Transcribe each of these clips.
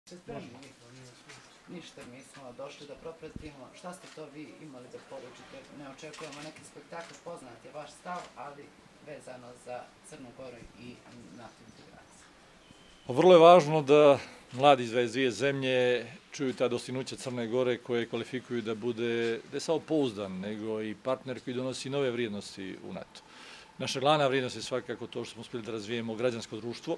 Ništa nismo došli da propratimo. Šta ste to vi imali da poručite? Ne očekujemo neki spektakl, poznat je vaš stav, ali vezano za Crnu Goru i NATO integraciju. Vrlo je važno da mladi iz 22 zemlje čuju ta dostignuća Crne Gore koje kvalifikuju da bude ne samo pouzdan, nego i partner koji donosi nove vrijednosti u NATO. Naša glavna vrijednost je svakako to što smo uspjeli da razvijemo građansko društvo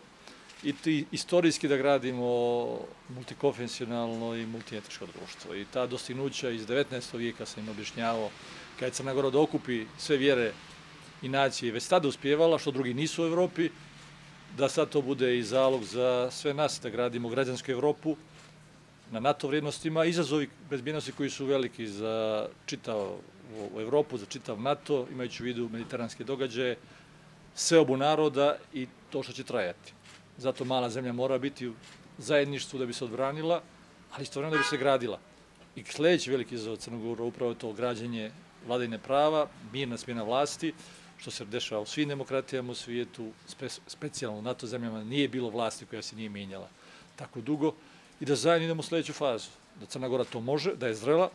i istorijski da gradimo multikonfesionalno i multietničko društvo. I ta dostignuća iz 19. vijeka sam im objašnjavao kada je Crna Gora da okupi sve vjere i nacije već tada uspjevala, što drugi nisu u Evropi, da sad to bude i zalog za sve nas da gradimo građansku Evropu na NATO vrijednostima, izazovi bezbjednosti koji su veliki za čitavu Evropu, za čitav NATO, imajući u vidu mediteranske događaje, seobu naroda i to što će trajati. Zato mala zemlja mora biti u zajedništvu da bi se odbranila, ali istovremeno da bi se gradila. I sljedeći veliki izazov Crne Gore upravo je to građenje vladavine prava, mirna smjena vlasti, što se dešava u svim demokratijama u svijetu, specijalno u NATO zemljama, nije bilo vlasti koja se nije mijenjala tako dugo i da zajedno idemo u sljedeću fazu. Da Crna Gora to može, da je zrela,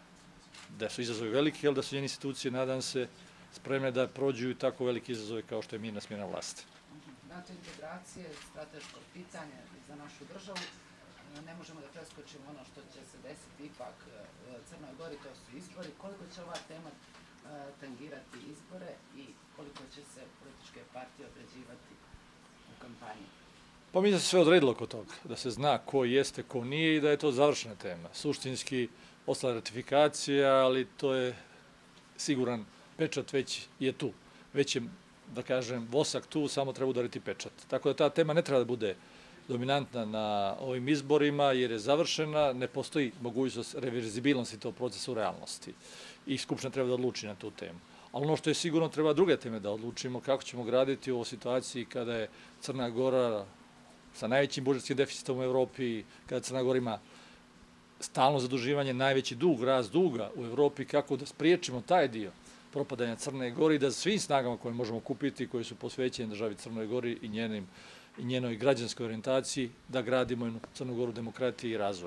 da su izazovi veliki, ali da su njene institucije, nadam se, spremne da prođu i tako veliki izazove kao što je mirna smjena vlasti. NATO integracije, strateško pitanje za našu državu, ne možemo da preskočimo ono što će se desiti ipak Crnoj Gori, to su izbori. Koliko će ova tema tangirati izbore i koliko će se političke partije određivati u kampanji? Pa mislim da se sve odredilo kod toga, da se zna ko jeste, ko nije i da je to završena tema. Suštinski ostala ratifikacija, ali to je siguran pečat već je tu. Već je, da kažem, vosak tu, samo treba udariti pečat. Tako da ta tema ne treba da bude dominantna na ovim izborima jer je završena, ne postoji mogućnost reverzibilnosti tog procesa u realnosti. I Skupština treba da odluči na tu temu. Ali ono što je sigurno, treba druge teme da odlučimo, kako ćemo graditi u ovoj situaciji kada je Crna Gora sa najvećim budžetskim deficitom u Evropi, kada Crna Gora ima stalno zaduživanje, najveći dug, rast duga u Evropi, kako da spriječimo taj dio propadanja Crne Gore i da svim snagama koje možemo kupiti, koje su posvećene državi Crnoj Gori i njenoj građanskoj orijentaciji, da gradimo jednu Crnu Goru demokratije i razvoj.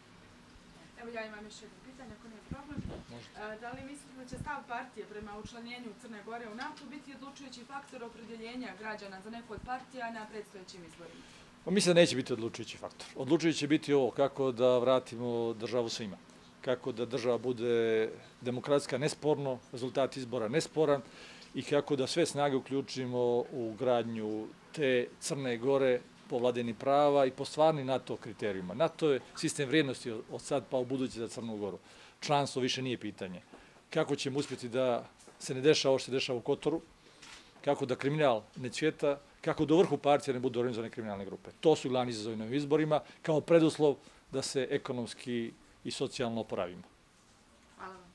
Evo ja imam još jedno pitanje, ako nije problem. Da li mislite da će stav partije prema učlanjenju Crne Gore u NATO biti odlučujući faktor opredjeljenja građana za neku od partija na predstojećim izborima? Pa mislim da neće biti odlučujući faktor. Odlučujući će biti ovo kako da vratimo državu svima. Kako da država bude demokratska nesporno, rezultat izbora nesporan i kako da sve snage uključimo u gradnju te Crne Gore po vladavini prava i po stvarnim NATO kriterijima. NATO je sistem vrijednosti od sad pa u budući za Crnu Goru. Članstvo više nije pitanje. Kako ćemo uspjeti da se ne dešava ovo što se dešava u Kotoru, kako da kriminal ne cvjeta, kako do vrhu partije ne budu organizovane kriminalne grupe. To su glavni izazovi na izborima kao preduslov da se ekonomski i socijalno oporavimo. Hvala vam.